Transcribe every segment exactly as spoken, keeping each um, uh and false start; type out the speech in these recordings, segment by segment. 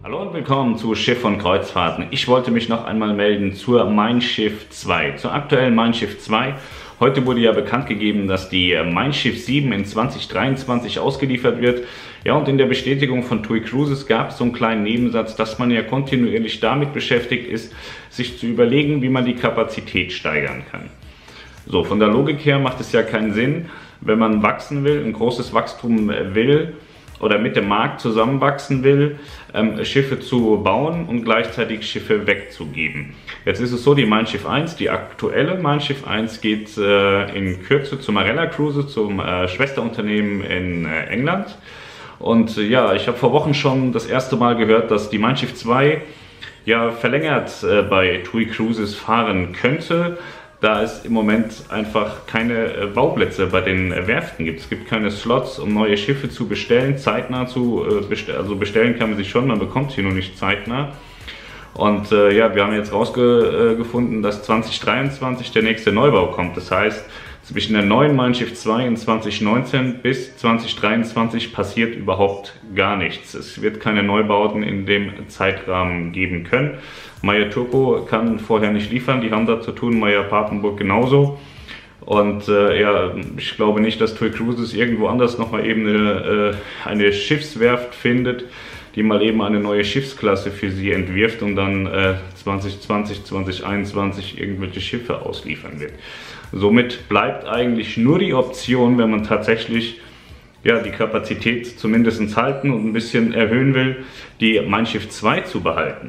Hallo und willkommen zu Schiff und Kreuzfahrten. Ich wollte mich noch einmal melden zur Mein Schiff zwei, zur aktuellen Mein Schiff zwei. Heute wurde ja bekannt gegeben, dass die Mein Schiff sieben in zwanzig dreiundzwanzig ausgeliefert wird. Ja, und in der Bestätigung von TUI Cruises gab es so einen kleinen Nebensatz, dass man ja kontinuierlich damit beschäftigt ist, sich zu überlegen, wie man die Kapazität steigern kann. So, von der Logik her macht es ja keinen Sinn, wenn man wachsen will, ein großes Wachstum will, oder mit dem Markt zusammenwachsen will, ähm, Schiffe zu bauen und gleichzeitig Schiffe wegzugeben. Jetzt ist es so, die Mein Schiff eins, die aktuelle Mein Schiff eins geht äh, in Kürze zu Marella Cruises, zum äh, Schwesterunternehmen in äh, England. Und äh, ja, ich habe vor Wochen schon das erste Mal gehört, dass die Mein Schiff zwei ja verlängert äh, bei TUI Cruises fahren könnte, da es im Moment einfach keine Bauplätze bei den Werften gibt. Es gibt keine Slots, um neue Schiffe zu bestellen, zeitnah zu bestellen. Also bestellen kann man sich schon, man bekommt sie nur nicht zeitnah. Und äh, ja, wir haben jetzt rausgefunden, dass zwanzig dreiundzwanzig der nächste Neubau kommt. Das heißt, zwischen der neuen Mein Schiff zwei in zwanzig neunzehn bis zwanzig dreiundzwanzig passiert überhaupt gar nichts. Es wird keine Neubauten in dem Zeitrahmen geben können. Meyer Turco kann vorher nicht liefern, die haben da zu tun, Meyer Papenburg genauso. Und äh, ja, ich glaube nicht, dass TUI Cruises irgendwo anders nochmal eben eine, äh, eine Schiffswerft findet, die mal eben eine neue Schiffsklasse für sie entwirft und dann äh, zwanzig zwanzig, zwanzig einundzwanzig irgendwelche Schiffe ausliefern wird. Somit bleibt eigentlich nur die Option, wenn man tatsächlich ja, die Kapazität zumindest halten und ein bisschen erhöhen will, die Mein Schiff zwei zu behalten.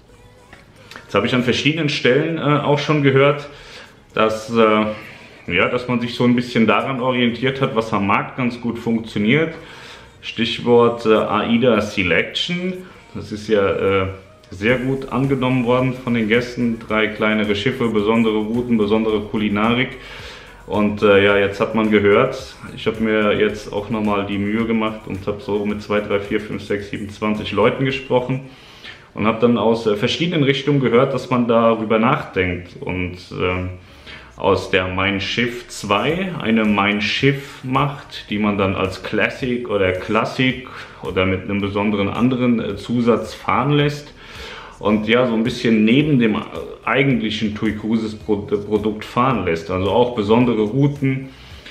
Jetzt habe ich an verschiedenen Stellen äh, auch schon gehört, dass, äh, ja, dass man sich so ein bisschen daran orientiert hat, was am Markt ganz gut funktioniert. Stichwort äh, AIDA Selection. Das ist ja äh, sehr gut angenommen worden von den Gästen. Drei kleinere Schiffe, besondere Routen, besondere Kulinarik. Und äh, ja, jetzt hat man gehört, ich habe mir jetzt auch nochmal die Mühe gemacht und habe so mit zwei, drei, vier, fünf, sechs, sieben, zwanzig Leuten gesprochen. Und habe dann aus äh, verschiedenen Richtungen gehört, dass man darüber nachdenkt und äh, aus der Mein Schiff zwei eine Mein Schiff macht, die man dann als Classic oder Classic oder mit einem besonderen anderen äh, Zusatz fahren lässt. Und ja, so ein bisschen neben dem eigentlichen TUI Cruises Produkt fahren lässt. Also auch besondere Routen,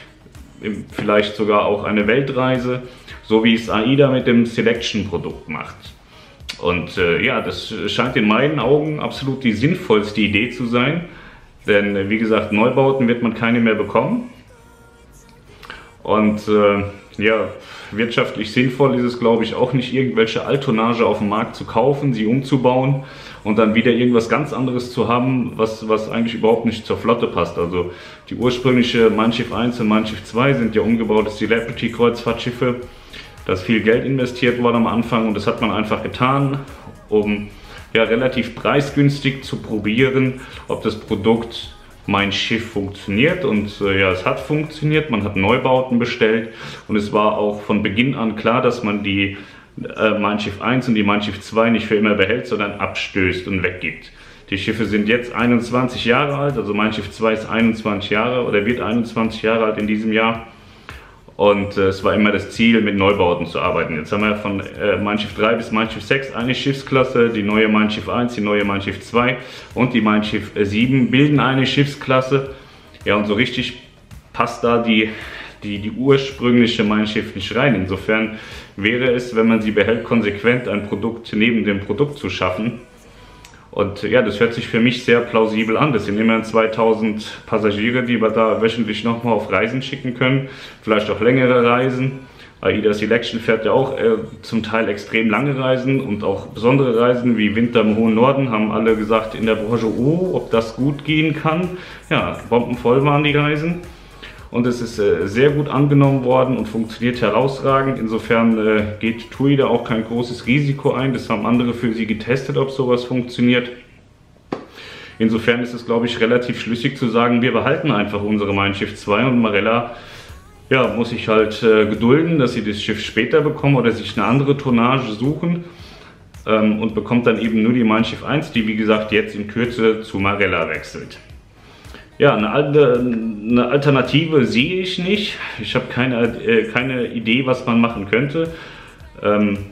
vielleicht sogar auch eine Weltreise, so wie es AIDA mit dem Selection-Produkt macht. Und äh, ja, das scheint in meinen Augen absolut die sinnvollste Idee zu sein. Denn wie gesagt, Neubauten wird man keine mehr bekommen. Und äh, ja, wirtschaftlich sinnvoll ist es, glaube ich, auch nicht, irgendwelche Alttonnage auf dem Markt zu kaufen, sie umzubauen und dann wieder irgendwas ganz anderes zu haben, was, was eigentlich überhaupt nicht zur Flotte passt. Also die ursprüngliche Mein Schiff eins und Mein Schiff zwei sind ja umgebaute Celebrity-Kreuzfahrtschiffe. Da ist viel Geld investiert worden am Anfang und das hat man einfach getan, um ja, relativ preisgünstig zu probieren, ob das Produkt Mein Schiff funktioniert. Und äh, ja, es hat funktioniert, man hat Neubauten bestellt und es war auch von Beginn an klar, dass man die äh, Mein Schiff eins und die Mein Schiff zwei nicht für immer behält, sondern abstößt und weggibt. Die Schiffe sind jetzt einundzwanzig Jahre alt, also Mein Schiff zwei ist einundzwanzig Jahre oder wird einundzwanzig Jahre alt in diesem Jahr. Und äh, es war immer das Ziel, mit Neubauten zu arbeiten. Jetzt haben wir von äh, Mein Schiff drei bis Mein Schiff sechs eine Schiffsklasse, die neue Mein Schiff eins, die neue Mein Schiff zwei und die Mein Schiff sieben bilden eine Schiffsklasse. Ja, und so richtig passt da die, die, die ursprüngliche Mein Schiff nicht rein. Insofern wäre es, wenn man sie behält, konsequent ein Produkt neben dem Produkt zu schaffen. Und ja, das hört sich für mich sehr plausibel an. Das sind immerhin zweitausend Passagiere, die wir da wöchentlich nochmal auf Reisen schicken können. Vielleicht auch längere Reisen. AIDA Selection fährt ja auch äh, zum Teil extrem lange Reisen und auch besondere Reisen wie Winter im hohen Norden. Haben alle gesagt in der Branche, oh, ob das gut gehen kann. Ja, bombenvoll waren die Reisen. Und es ist äh, sehr gut angenommen worden und funktioniert herausragend. Insofern äh, geht TUI da auch kein großes Risiko ein. Das haben andere für sie getestet, ob sowas funktioniert. Insofern ist es, glaube ich, relativ schlüssig zu sagen, wir behalten einfach unsere Mein Schiff zwei und Marella ja, muss sich halt äh, gedulden, dass sie das Schiff später bekommen oder sich eine andere Tonnage suchen ähm, und bekommt dann eben nur die Mein Schiff eins, die wie gesagt jetzt in Kürze zu Marella wechselt. Ja, eine, eine Alternative sehe ich nicht. Ich habe keine, äh, keine Idee, was man machen könnte. Ähm,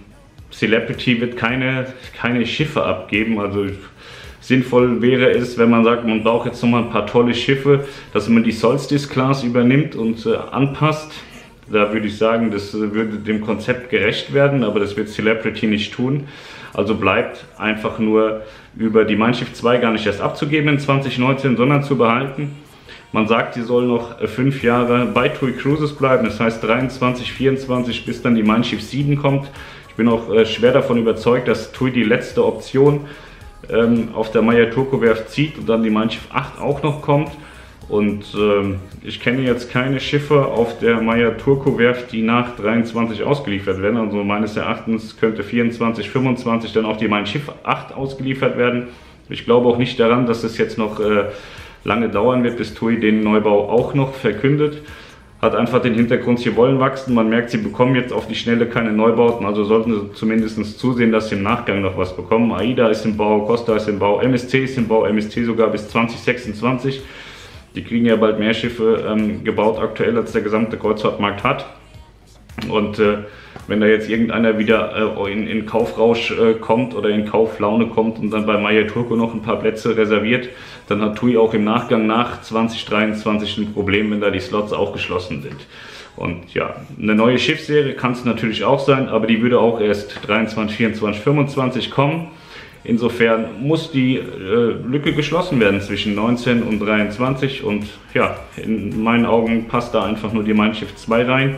Celebrity wird keine, keine Schiffe abgeben, also sinnvoll wäre es, wenn man sagt, man braucht jetzt nochmal ein paar tolle Schiffe, dass man die Solstice Class übernimmt und äh, anpasst. Da würde ich sagen, das würde dem Konzept gerecht werden, aber das wird Celebrity nicht tun. Also bleibt einfach nur über die Mein Schiff zwei gar nicht erst abzugeben in zwanzig neunzehn, sondern zu behalten. Man sagt, sie soll noch fünf Jahre bei TUI Cruises bleiben, das heißt dreiundzwanzig, vierundzwanzig, bis dann die Mein Schiff sieben kommt. Ich bin auch äh, schwer davon überzeugt, dass TUI die letzte Option ähm, auf der Meyer Turco Werft zieht und dann die Mein Schiff acht auch noch kommt. Und ähm, ich kenne jetzt keine Schiffe auf der Meyer Turco Werft, die nach dreiundzwanzig ausgeliefert werden. Also meines Erachtens könnte vierundzwanzig, fünfundzwanzig dann auch die Mein Schiff acht ausgeliefert werden. Ich glaube auch nicht daran, dass es jetzt noch äh, lange dauern wird, bis TUI den Neubau auch noch verkündet. Hat einfach den Hintergrund, sie wollen wachsen. Man merkt, sie bekommen jetzt auf die Schnelle keine Neubauten, also sollten sie zumindest zusehen, dass sie im Nachgang noch was bekommen. AIDA ist im Bau, Costa ist im Bau, M S C ist im Bau, M S C sogar bis zwanzig sechsundzwanzig. Die kriegen ja bald mehr Schiffe ähm, gebaut aktuell, als der gesamte Kreuzfahrtmarkt hat. Und äh, wenn da jetzt irgendeiner wieder äh, in, in Kaufrausch äh, kommt oder in Kauflaune kommt und dann bei Meyer Turco noch ein paar Plätze reserviert, dann hat TUI auch im Nachgang nach zwanzig dreiundzwanzig ein Problem, wenn da die Slots auch geschlossen sind. Und ja, eine neue Schiffsserie kann es natürlich auch sein, aber die würde auch erst dreiundzwanzig, vierundzwanzig, fünfundzwanzig kommen. Insofern muss die äh, Lücke geschlossen werden zwischen neunzehn und dreiundzwanzig und ja, in meinen Augen passt da einfach nur die Mein Schiff zwei rein.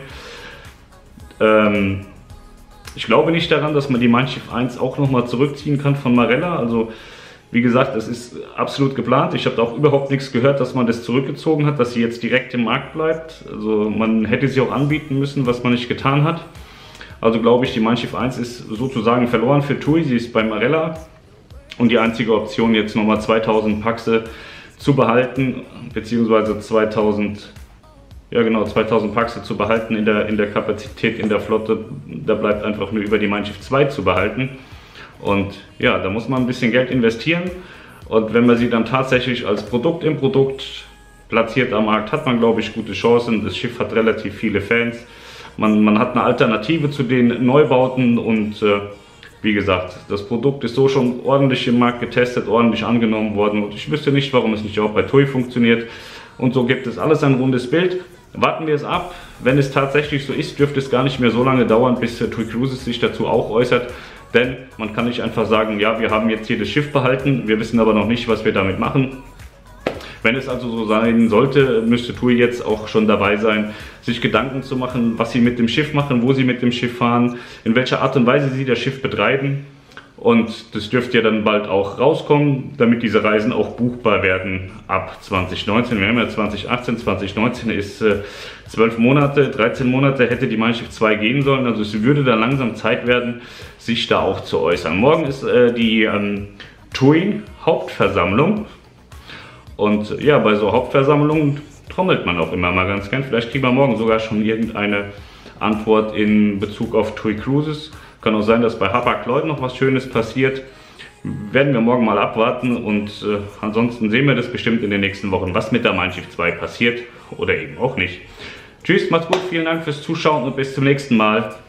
Ähm, ich glaube nicht daran, dass man die Mein Schiff eins auch nochmal zurückziehen kann von Marella. Also wie gesagt, es ist absolut geplant. Ich habe auch überhaupt nichts gehört, dass man das zurückgezogen hat, dass sie jetzt direkt im Markt bleibt. Also man hätte sie auch anbieten müssen, was man nicht getan hat. Also glaube ich, die Mein Schiff eins ist sozusagen verloren für TUI. Sie ist bei Marella. Und die einzige Option jetzt nochmal zweitausend Paxe zu behalten, beziehungsweise zweitausend, ja genau, zweitausend Paxe zu behalten in der, in der Kapazität in der Flotte, da bleibt einfach nur über die Mein Schiff zwei zu behalten. Und ja, da muss man ein bisschen Geld investieren. Und wenn man sie dann tatsächlich als Produkt im Produkt platziert am Markt, hat man, glaube ich, gute Chancen. Das Schiff hat relativ viele Fans. Man, man hat eine Alternative zu den Neubauten und äh, wie gesagt, das Produkt ist so schon ordentlich im Markt getestet, ordentlich angenommen worden und ich wüsste nicht, warum es nicht auch bei TUI funktioniert. Und so gibt es alles ein rundes Bild. Warten wir es ab. Wenn es tatsächlich so ist, dürfte es gar nicht mehr so lange dauern, bis TUI Cruises sich dazu auch äußert. Denn man kann nicht einfach sagen, ja, wir haben jetzt jedes Schiff behalten, wir wissen aber noch nicht, was wir damit machen. Wenn es also so sein sollte, müsste TUI jetzt auch schon dabei sein, sich Gedanken zu machen, was sie mit dem Schiff machen, wo sie mit dem Schiff fahren, in welcher Art und Weise sie das Schiff betreiben. Und das dürfte ja dann bald auch rauskommen, damit diese Reisen auch buchbar werden ab zwanzig neunzehn. Wir haben ja zwanzig achtzehn, zwanzig neunzehn ist äh, zwölf Monate, dreizehn Monate hätte die Mein Schiff zwei gehen sollen. Also es würde dann langsam Zeit werden, sich da auch zu äußern. Morgen ist äh, die ähm, TUI Hauptversammlung. Und ja, bei so Hauptversammlungen trommelt man auch immer mal ganz gern. Vielleicht kriegen wir morgen sogar schon irgendeine Antwort in Bezug auf TUI Cruises. Kann auch sein, dass bei Hapag-Lloyd noch was Schönes passiert. Werden wir morgen mal abwarten und äh, ansonsten sehen wir das bestimmt in den nächsten Wochen, was mit der Mein Schiff zwei passiert oder eben auch nicht. Tschüss, macht's gut, vielen Dank fürs Zuschauen und bis zum nächsten Mal.